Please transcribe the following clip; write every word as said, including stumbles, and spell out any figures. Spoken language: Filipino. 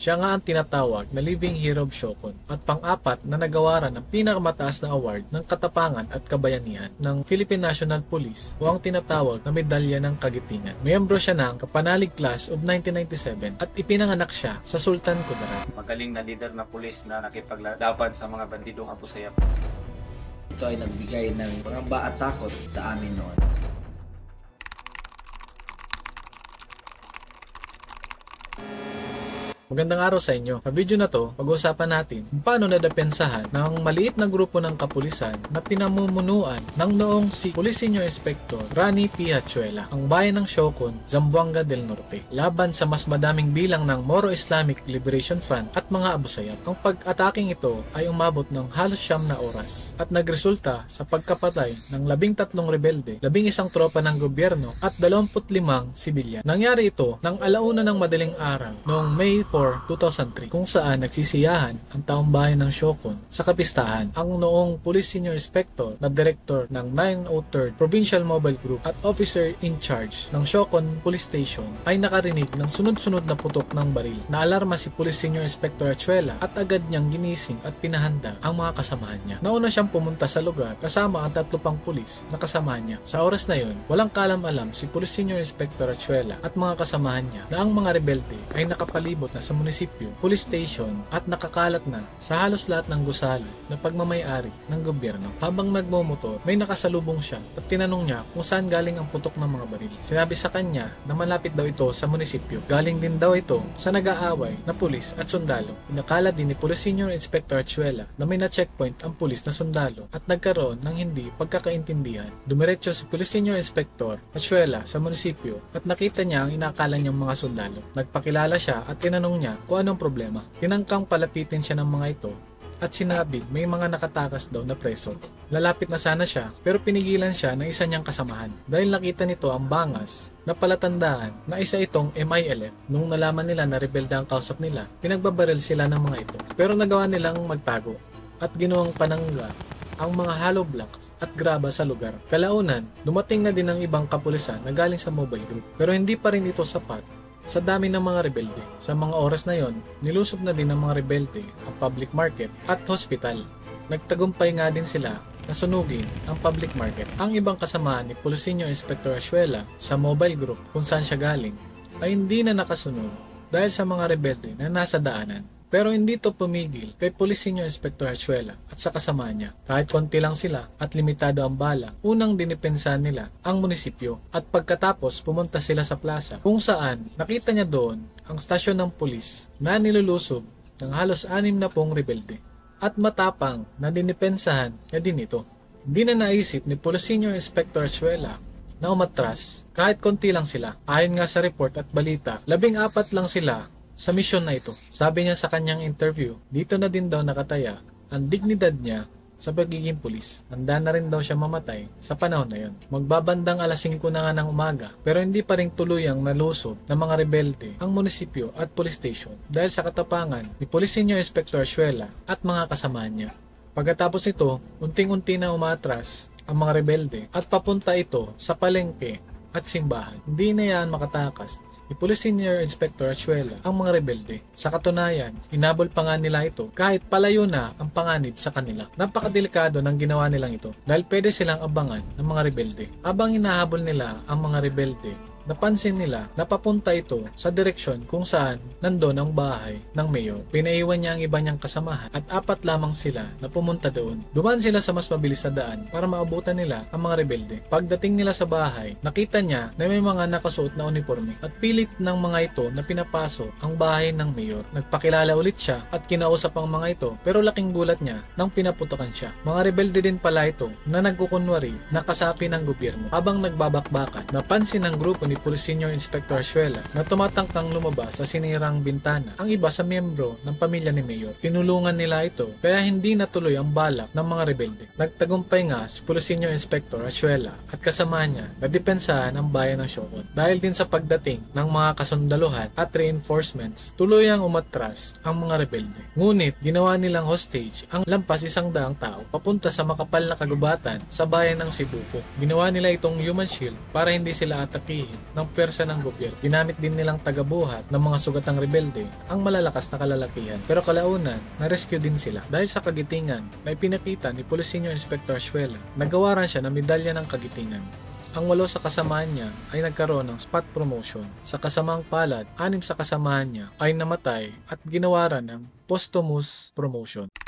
Siya nga ang tinatawag na living hero of Shokon at pang-apat na nagawaran ng pinakamataas na award ng katapangan at kabayanihan ng Philippine National Police o ang tinatawag na Medalya ng Kagitingan. Miyembro siya ng Kapanalig Class of nineteen ninety-seven at ipinanganak siya sa Sultan Kudarat. Magaling na leader na pulis na nakipaglaban sa mga bandidong Abu Sayyaf. Ito ay nagbigay ng pangamba at takot sa amin noon. Magandang araw sa inyo. Sa video na to, pag-uusapan natin kung paano nadepensahan ng maliit na grupo ng kapulisan na pinamumunuan ng noong si Police Senior Inspector Rani P. Hachuela, ang bayan ng Shokon, Zamboanga del Norte, laban sa mas madaming bilang ng Moro Islamic Liberation Front at mga Abu Sayyaf. Ang pag-ataking ito ay umabot ng halos siyam na oras at nagresulta sa pagkapatay ng labing tatlong rebelde, labing isang tropa ng gobyerno at dalawamput limang sibilyan. Nangyari ito ng alauna ng madaling araw noong May fourth, two thousand three, kung saan nagsisiyahan ang taong bayan ng Shokon sa kapistahan. Ang noong Police Senior Inspector na Director ng nine oh third Provincial Mobile Group at Officer in Charge ng Shokon Police Station ay nakarinig ng sunod-sunod na putok ng baril. Naalarma si Police Senior Inspector Hachuela at agad niyang ginising at pinahanda ang mga kasamahan niya. Nauna siyang pumunta sa lugar kasama ang tatlo pang pulis na kasama niya. Sa oras na yon, walang kalam-alam si Police Senior Inspector Hachuela at mga kasamahan niya na ang mga rebelde ay nakapalibot na sa munisipyo, police station at nakakalat na sa halos lahat ng gusali na pagmamayari ng gobyerno. Habang nagmomotor, may nakasalubong siya at tinanong niya kung saan galing ang putok ng mga baril. Sinabi sa kanya na malapit daw ito sa munisipyo. Galing din daw ito sa nag-aaway na pulis at sundalo. Inakala din ni Police Senior Inspector Hachuela na may na-checkpoint ang pulis na sundalo at nagkaroon ng hindi pagkakaintindihan. Dumiretso si Police Senior Inspector Hachuela sa munisipyo at nakita niya ang inakala niyang mga sundalo. Nagpakilala siya at tinanong niya kung anong problema. Tinangkang palapitin siya ng mga ito at sinabi may mga nakatakas daw na preso. Lalapit na sana siya pero pinigilan siya ng isa niyang kasamahan dahil nakita nito ang bangas na palatandaan na isa itong M I L F. Nung nalaman nila na rebelde ang kausap nila, pinagbabaril sila ng mga ito pero nagawa nilang magtago at ginawang panangga ang mga hollow blocks at graba sa lugar. Kalaunan, dumating na din ang ibang kapulisan na galing sa mobile group pero hindi pa rin ito sapat sa dami ng mga rebelde. Sa mga oras na yon, nilusob na din ng mga rebelde ang public market at hospital. Nagtagumpay nga din sila na sunugin ang public market. Ang ibang kasamahan ni Police Senior Inspector Hachuela sa mobile group kung saan siya galing ay hindi na nakasunod dahil sa mga rebelde na nasa daanan. Pero hindi ito pumigil kay Police Senior Inspector Hachuela at sa kasama niya. Kahit konti lang sila at limitado ang bala, unang dinipensahan nila ang munisipyo at pagkatapos pumunta sila sa plaza kung saan nakita niya doon ang stasyon ng pulis na nilulusob ng halos anim na pong rebelde at matapang na dinipensahan niya din ito. Hindi na naisip ni Police Senior Inspector Hachuela na umatras kahit konti lang sila. Ayon nga sa report at balita, labing apat lang sila sa misyon na ito. Sabi niya sa kanyang interview, dito na din daw nakataya ang dignidad niya sa pagiging pulis. Handa na rin daw siya mamatay sa panahon na yon. Magbabandang alas singko na nga ng umaga pero hindi pa rin tuluyang nalusob ng mga rebelde ang munisipyo at police station dahil sa katapangan ni Police Senior Inspector Hachuela at mga kasamahan niya. Pagkatapos nito, unting-unti na umatras ang mga rebelde at papunta ito sa palengke at simbahan. Hindi na yan makatakas ni Police Senior Inspector Hachuela ang mga rebelde. Sa katunayan, inabol pa nga nila ito kahit palayo na ang panganib sa kanila. Napakadelikado ng ginawa nilang ito dahil pwede silang abangan ng mga rebelde. Habang hinahabol nila ang mga rebelde, napansin nila na papunta ito sa direksyon kung saan nandun ang bahay ng mayor. Pinaiwan niya ang iba niyang kasamahan at apat lamang sila na pumunta doon. Dumaan sila sa mas mabilis na daan para maabutan nila ang mga rebelde. Pagdating nila sa bahay, nakita niya na may mga nakasuot na uniforme at pilit ng mga ito na pinapasok ang bahay ng mayor. Nagpakilala ulit siya at kinausap ang mga ito pero laking gulat niya nang pinaputokan siya. Mga rebelde din pala ito na nagkukunwari na kasapi ng gobyerno. Habang nagbabakbakan, napansin ng grupo ni Police Senior Inspector Hachuela na tumatangkang lumabas sa sinirang bintana ang iba sa miyembro ng pamilya ni Mayor. Tinulungan nila ito kaya hindi natuloy ang balak ng mga rebelde. Nagtagumpay nga si Police Senior Inspector Hachuela at kasama niya na depensahan ang bayan ng Shokon. Dahil din sa pagdating ng mga kasundaluhan at reinforcements, tuluyang umatras ang mga rebelde. Ngunit ginawa nilang hostage ang lampas isang daang tao papunta sa makapal na kagubatan sa bayan ng Sibuko. Ginawa nila itong human shield para hindi sila atakihin ng pwersa ng gobyerno. Ginamit din nilang tagabuhat ng mga sugatang rebelde ang malalakas na kalalakihan. Pero kalaunan, na-rescue din sila dahil sa kagitingan na ipinakita ni Police Senior Inspector Azuela. Nagawaran siya ng medalya ng kagitingan. Ang walo sa kasamahan niya ay nagkaroon ng spot promotion. Sa kasamaang palad, anim sa kasamahan niya ay namatay at ginawaran ng posthumous promotion.